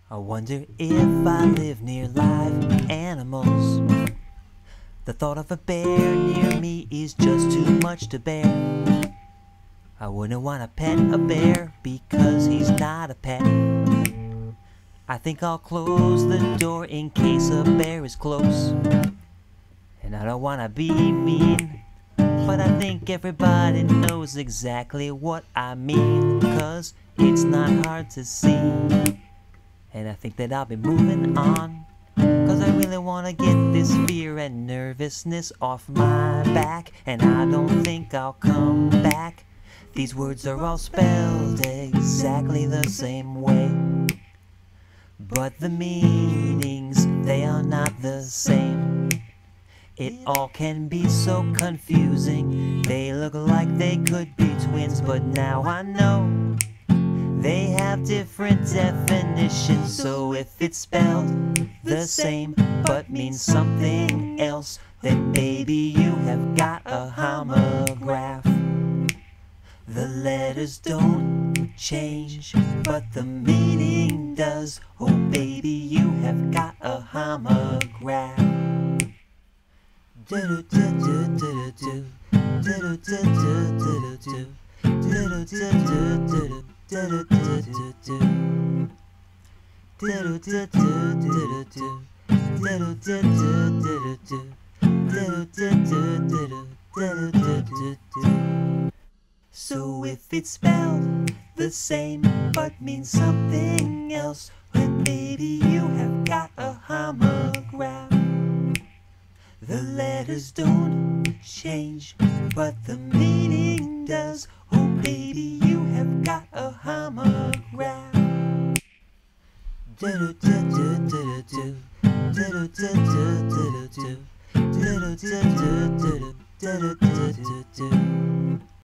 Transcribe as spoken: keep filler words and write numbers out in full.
I wonder if I live near live animals. The thought of a bear near me is just too much to bear. I wouldn't want to pet a bear because he's not a pet. I think I'll close the door in case a bear is close. And I don't want to be mean, but I think everybody knows exactly what I mean, 'cause it's not hard to see. And I think that I'll be moving on, 'cause I really want to get this fear and nervousness off my back. And I don't think I'll come back. These words are all spelled exactly the same way, but the meanings, they are not the same. It all can be so confusing. They look like they could be twins, but now I know they have different definitions. So if it's spelled the same but means something else, then baby you have got a homograph. The letters don't change, but the meaning does. Oh baby, you have got a homograph. Do do do do do do do do do do do do do do. So if it's spelled the same but means something else, then baby you have got a homograph. The letters don't change, but the meaning does. Oh baby, you have got a homograph. Do do do do do do do do do do do do do do do do do do do.